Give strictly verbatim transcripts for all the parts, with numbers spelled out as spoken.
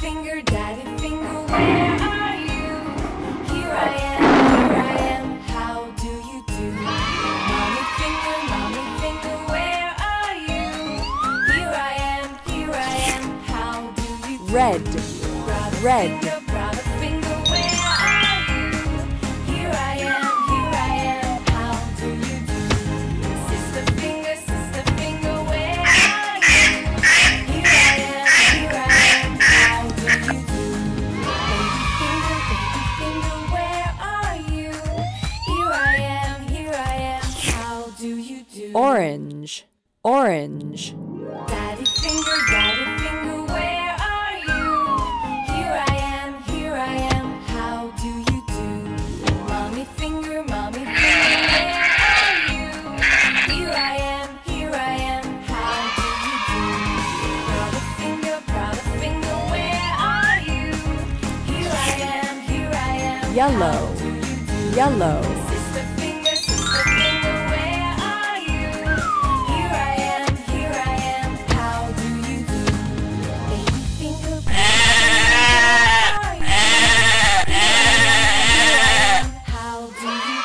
finger, daddy finger, where are you? Here I am, here I am, how do you do? Mommy finger, mommy finger, where are you? Here I am, here I am, how do you do? Red, red. Finger, brother finger, where are you? Here I am, here I am, how do you do? Sister finger, sister finger, where are you? Here I am, here I am, how do you do? Baby finger, baby finger, where are you? Here I am, here I am, how do you do? Orange, orange. Daddy finger, daddy finger, where are you? Here I am, here I am, how do you do? Mommy finger, mommy finger, where are you? Here I am, here I am, how do you do? Brother finger, brother finger, where are you? Here I am, here I am, Yellow, how do you do? yellow. Sister finger, sister finger, where are you? Here I am, here I am, how do you do? Baby finger, baby finger, where are you? Here I am, how do you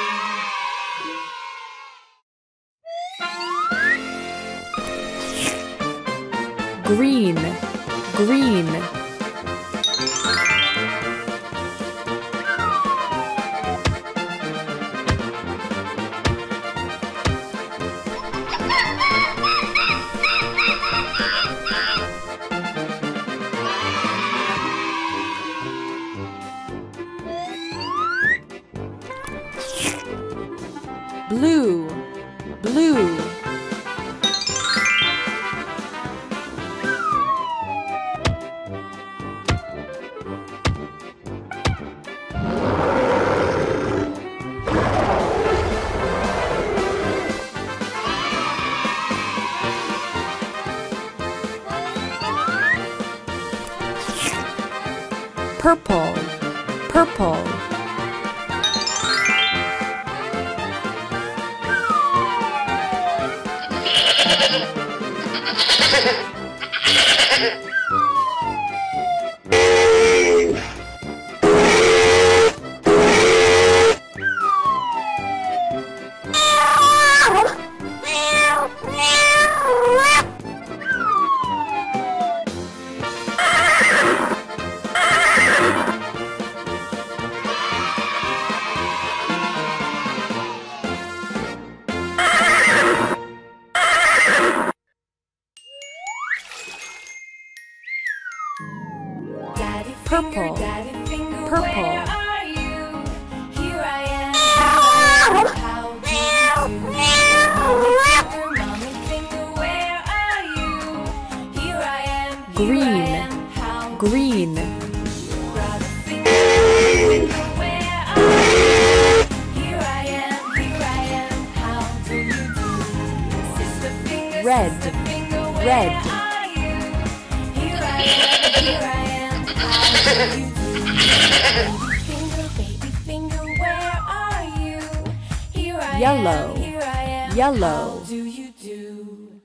do? Green, green. Blue, blue. Purple, purple. Daddy Purple, finger, daddy finger, purple. where are you? Here I am, here I am, how do you do? Mommy finger, mommy finger, where are you? Here I am, here Green, I am, how do green. you do? Brother finger, brother finger, where are you? Here I am, here I am, how do you do? Sister finger, Red, sister finger, where red. are you? Here I am, here I am, how do you do? Baby finger, baby finger, where are you? Here I Yellow, am, here I am, yellow. how do you do?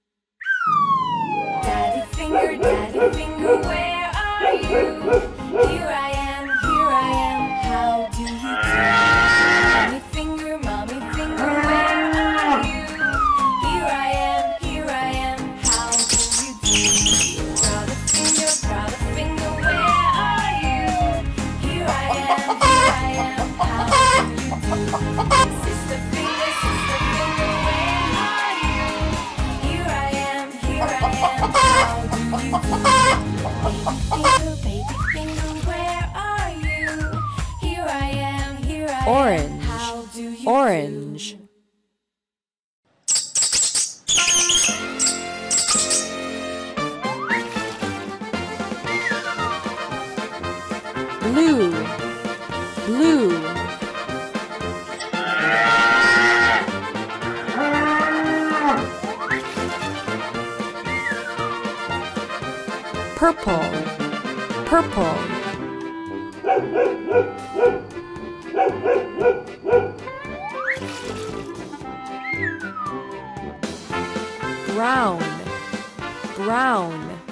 Daddy finger, daddy finger, where are you? Here I am, here I am, how do you do? Mommy finger, mommy finger, where are you? Here I am, here I am, how do you do? Brother finger, brother finger, where are you? Here I am, here I am, how do you do? Sister finger, sister finger, where are you? Here I am, here I am, how do you do? Baby finger, baby finger, where are you? Here I am, here I am, Orange, how do you do? orange. Blue, blue. Purple, purple. Brown, brown.